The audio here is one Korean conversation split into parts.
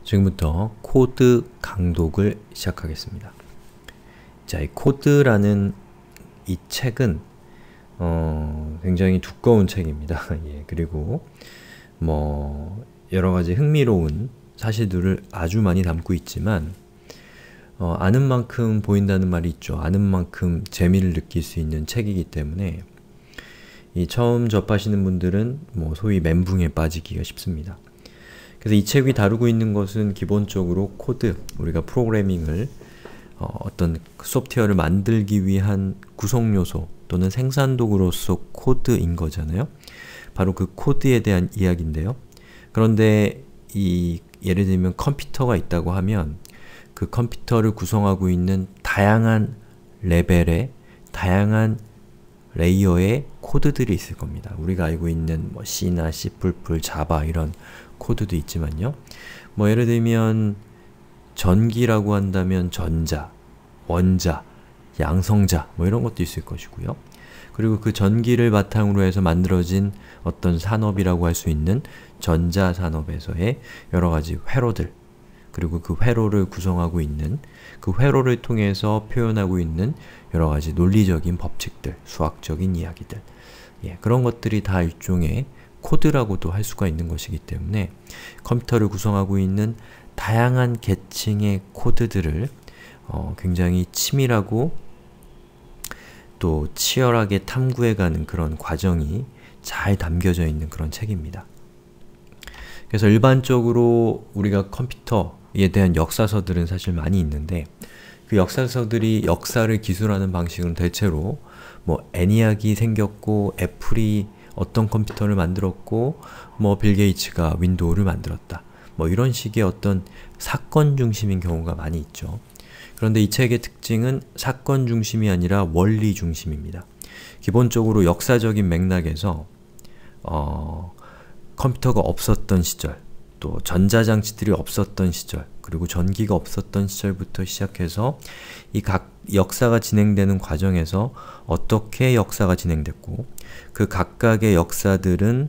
지금부터 코드 강독을 시작하겠습니다. 자, 이 코드라는 이 책은 굉장히 두꺼운 책입니다. 예, 그리고 여러가지 흥미로운 사실들을 아주 많이 담고 있지만 아는 만큼 보인다는 말이 있죠. 아는 만큼 재미를 느낄 수 있는 책이기 때문에 이 처음 접하시는 분들은 소위 멘붕에 빠지기가 쉽습니다. 그래서 이 책이 다루고 있는 것은 기본적으로 코드, 우리가 프로그래밍을 어떤 소프트웨어를 만들기 위한 구성 요소 또는 생산도구로서 코드인 거잖아요. 바로 그 코드에 대한 이야기인데요. 그런데 예를 들면 컴퓨터가 있다고 하면 그 컴퓨터를 구성하고 있는 다양한 레벨의, 다양한 레이어의 코드들이 있을 겁니다. 우리가 알고 있는 C나 C++, 자바 이런 코드도 있지만요. 예를 들면 전기라고 한다면 전자, 원자, 양성자 이런 것도 있을 것이고요. 그리고 그 전기를 바탕으로 해서 만들어진 어떤 산업이라고 할 수 있는 전자산업에서의 여러가지 회로들, 그리고 그 회로를 구성하고 있는, 그 회로를 통해서 표현하고 있는 여러가지 논리적인 법칙들, 수학적인 이야기들, 그런 것들이 다 일종의 코드라고도 할 수가 있는 것이기 때문에 컴퓨터를 구성하고 있는 다양한 계층의 코드들을 굉장히 치밀하고 또 치열하게 탐구해가는 그런 과정이 잘 담겨져 있는 그런 책입니다. 그래서 일반적으로 우리가 컴퓨터에 대한 역사서들은 사실 많이 있는데 그 역사서들이 역사를 기술하는 방식은 대체로 애니악이 생겼고 애플이 어떤 컴퓨터를 만들었고 빌 게이츠가 윈도우를 만들었다 이런 식의 어떤 사건 중심인 경우가 많이 있죠. 그런데 이 책의 특징은 사건 중심이 아니라 원리 중심입니다. 기본적으로 역사적인 맥락에서 컴퓨터가 없었던 시절, 또 전자장치들이 없었던 시절, 그리고 전기가 없었던 시절부터 시작해서 이 각 역사가 진행되는 과정에서 어떻게 역사가 진행됐고 그 각각의 역사들은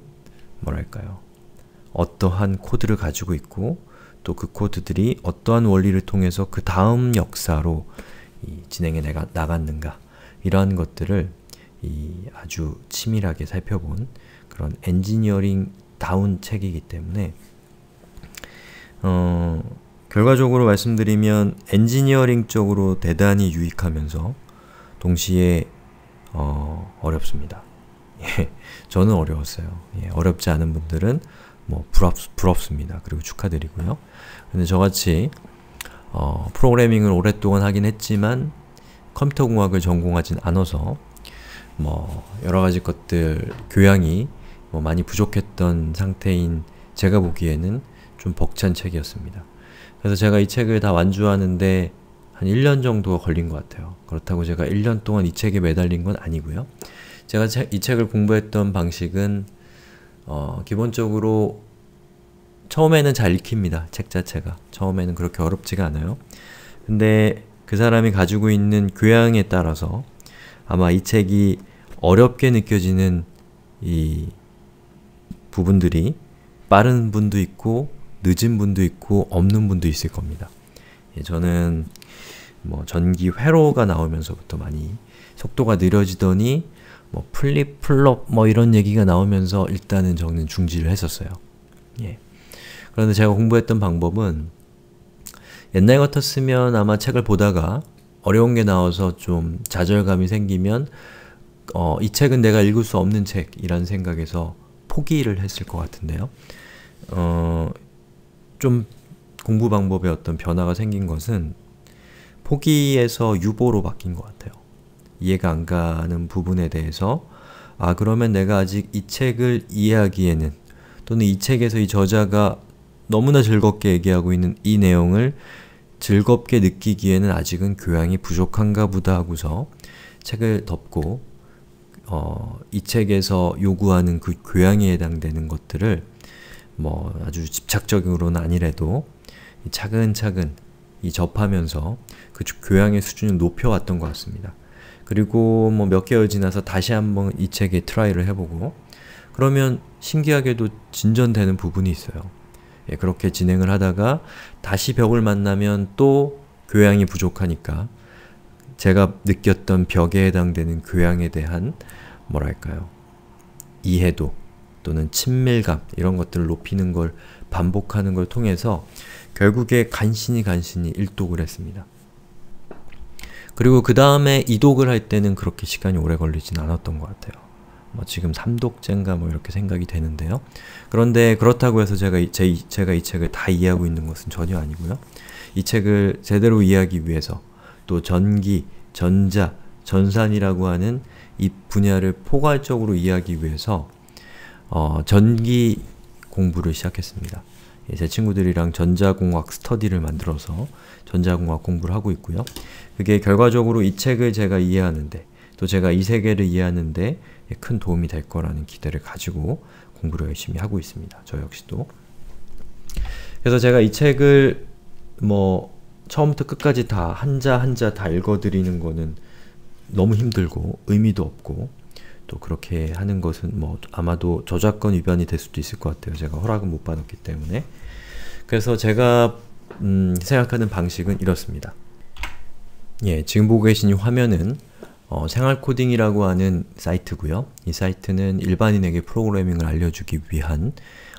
어떠한 코드를 가지고 있고 또 그 코드들이 어떠한 원리를 통해서 그 다음 역사로 진행해 나갔는가, 이러한 것들을 아주 치밀하게 살펴본 그런 엔지니어링 다운 책이기 때문에 결과적으로 말씀드리면 엔지니어링 쪽으로 대단히 유익하면서 동시에 어렵습니다. 저는 어려웠어요. 어렵지 않은 분들은 부럽습니다. 그리고 축하드리고요. 근데 저같이 프로그래밍을 오랫동안 하긴 했지만 컴퓨터공학을 전공하진 않아서 여러가지 것들 교양이 많이 부족했던 상태인 제가 보기에는 좀 벅찬 책이었습니다. 그래서 제가 이 책을 다 완주하는데 한 1년 정도가 걸린 것 같아요. 그렇다고 제가 1년 동안 이 책에 매달린 건 아니고요. 제가 이 책을 공부했던 방식은 기본적으로 처음에는 잘 읽힙니다. 책 자체가. 처음에는 그렇게 어렵지가 않아요. 근데 그 사람이 가지고 있는 교양에 따라서 아마 이 책이 어렵게 느껴지는 이 부분들이 빠른 분도 있고 늦은 분도 있고 없는 분도 있을 겁니다. 저는 전기 회로가 나오면서부터 많이 속도가 느려지더니 플립, 플롭 이런 얘기가 나오면서 일단은 저는 중지를 했었어요. 그런데 제가 공부했던 방법은 옛날 같았으면 아마 책을 보다가 어려운 게 나와서 좀 좌절감이 생기면 이 책은 내가 읽을 수 없는 책이라는 생각에서 포기를 했을 것 같은데요. 좀 공부 방법에 어떤 변화가 생긴 것은 포기에서 유보로 바뀐 것 같아요. 이해가 안 가는 부분에 대해서 그러면 내가 아직 이 책을 이해하기에는, 또는 이 책에서 이 저자가 너무나 즐겁게 얘기하고 있는 이 내용을 즐겁게 느끼기에는 아직은 교양이 부족한가 보다 하고서 책을 덮고 이 책에서 요구하는 그 교양에 해당되는 것들을 아주 집착적으로는 아니래도 차근차근 접하면서 그 교양의 수준을 높여왔던 것 같습니다. 그리고 몇 개월 지나서 다시 한번 이 책에 트라이를 해보고 그러면 신기하게도 진전되는 부분이 있어요. 예, 그렇게 진행을 하다가 다시 벽을 만나면 또 교양이 부족하니까 제가 느꼈던 벽에 해당되는 교양에 대한 뭐랄까요, 이해도 또는 친밀감 이런 것들을 높이는 걸 반복하는 걸 통해서 결국에 간신히 일독을 했습니다. 그리고 그 다음에 이독을 할 때는 그렇게 시간이 오래 걸리진 않았던 것 같아요. 지금 3독째인가 이렇게 생각이 되는데요. 그런데 그렇다고 해서 제가 이 책을 다 이해하고 있는 것은 전혀 아니고요. 이 책을 제대로 이해하기 위해서 또 전기, 전자, 전산이라고 하는 이 분야를 포괄적으로 이해하기 위해서 전기 공부를 시작했습니다. 제 친구들이랑 전자공학 스터디를 만들어서 전자공학 공부를 하고 있고요. 그게 결과적으로 이 책을 제가 이해하는데 또 제가 이 세계를 이해하는데 큰 도움이 될 거라는 기대를 가지고 공부를 열심히 하고 있습니다. 저 역시도. 그래서 제가 이 책을 처음부터 끝까지 다 한자 한자 다 읽어드리는 거는 너무 힘들고 의미도 없고 또 그렇게 하는 것은 아마도 저작권 위반이 될 수도 있을 것 같아요. 제가 허락은 못 받았기 때문에. 그래서 제가 생각하는 방식은 이렇습니다. 예, 지금 보고 계신 이 화면은 생활코딩이라고 하는 사이트고요. 이 사이트는 일반인에게 프로그래밍을 알려주기 위한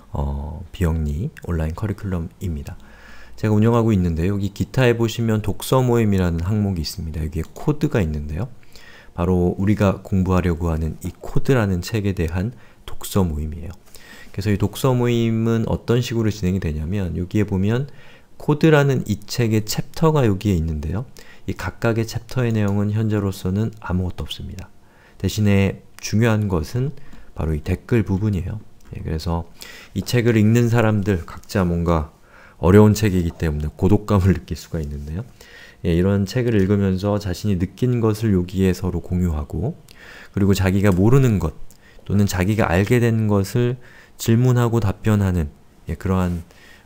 비영리 온라인 커리큘럼입니다. 제가 운영하고 있는데 여기 기타에 보시면 독서 모임이라는 항목이 있습니다. 여기에 코드가 있는데요. 바로 우리가 공부하려고 하는 이 코드라는 책에 대한 독서 모임이에요. 그래서 이 독서 모임은 어떤 식으로 진행이 되냐면 여기에 보면 코드라는 이 책의 챕터가 여기에 있는데요. 이 각각의 챕터의 내용은 현재로서는 아무것도 없습니다. 대신에 중요한 것은 바로 이 댓글 부분이에요. 예, 그래서 이 책을 읽는 사람들 각자 뭔가 어려운 책이기 때문에 고독감을 느낄 수가 있는데요. 예, 이런 책을 읽으면서 자신이 느낀 것을 여기에 서로 공유하고 그리고 자기가 모르는 것 또는 자기가 알게 된 것을 질문하고 답변하는 그러한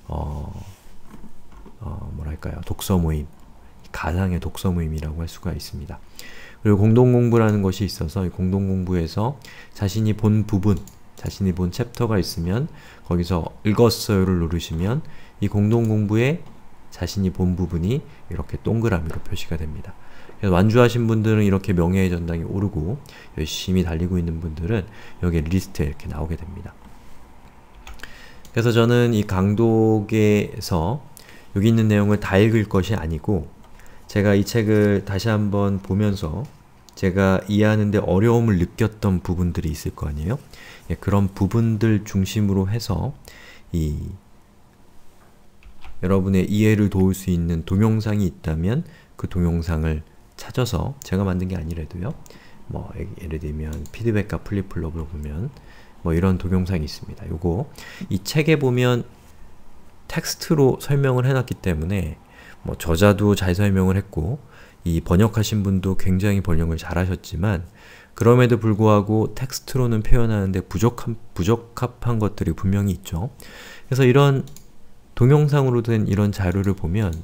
뭐랄까요, 독서 모임, 가상의 독서 모임이라고 할 수가 있습니다. 그리고 공동공부라는 것이 있어서 이 공동공부에서 자신이 본 부분, 자신이 본 챕터가 있으면 거기서 읽었어요를 누르시면 이 공동공부에 자신이 본 부분이 이렇게 동그라미로 표시가 됩니다. 그래서 완주하신 분들은 이렇게 명예의 전당에 오르고 열심히 달리고 있는 분들은 여기 리스트에 이렇게 나오게 됩니다. 그래서 저는 이 강독에서 여기 있는 내용을 다 읽을 것이 아니고 제가 이 책을 다시 한번 보면서 제가 이해하는데 어려움을 느꼈던 부분들이 있을 거 아니에요? 예, 그런 부분들 중심으로 해서 여러분의 이해를 도울 수 있는 동영상이 있다면 그 동영상을 찾아서 제가 만든 게 아니라도요. 예를 들면 피드백과 플립플롭을 보면 이런 동영상이 있습니다. 요거 이 책에 보면 텍스트로 설명을 해놨기 때문에 저자도 잘 설명을 했고 이 번역하신 분도 굉장히 번역을 잘 하셨지만 그럼에도 불구하고 텍스트로는 표현하는데 부적합한 것들이 분명히 있죠. 그래서 이런 동영상으로 된 이런 자료를 보면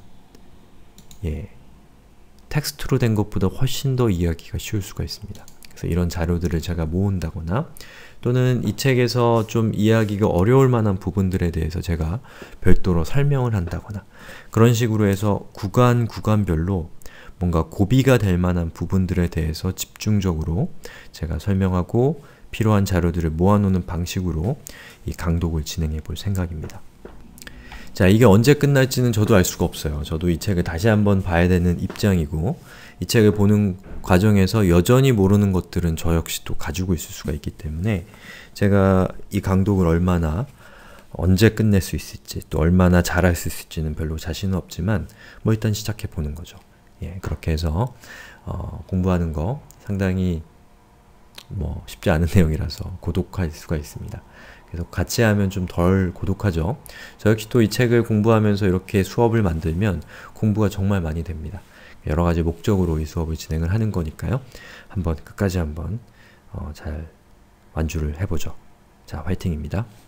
텍스트로 된 것보다 훨씬 더 이해하기가 쉬울 수가 있습니다. 그래서 이런 자료들을 제가 모은다거나 또는 이 책에서 좀 이해하기가 어려울 만한 부분들에 대해서 제가 별도로 설명을 한다거나 그런 식으로 해서 구간별로 뭔가 고비가 될 만한 부분들에 대해서 집중적으로 제가 설명하고 필요한 자료들을 모아놓는 방식으로 이 강독을 진행해 볼 생각입니다. 자, 이게 언제 끝날지는 저도 알 수가 없어요. 저도 이 책을 다시 한번 봐야 되는 입장이고 이 책을 보는 과정에서 여전히 모르는 것들은 저 역시 또 가지고 있을 수가 있기 때문에 제가 이 강독을 얼마나 언제 끝낼 수 있을지 또 얼마나 잘할 수 있을지는 별로 자신은 없지만 일단 시작해 보는 거죠. 예, 그렇게 해서 공부하는 거 상당히 쉽지 않은 내용이라서 고독할 수가 있습니다. 그래서 같이 하면 좀 덜 고독하죠. 저 역시 또 이 책을 공부하면서 이렇게 수업을 만들면 공부가 정말 많이 됩니다. 여러 가지 목적으로 이 수업을 진행을 하는 거니까요. 끝까지 한번 잘 완주를 해보죠. 자, 화이팅입니다.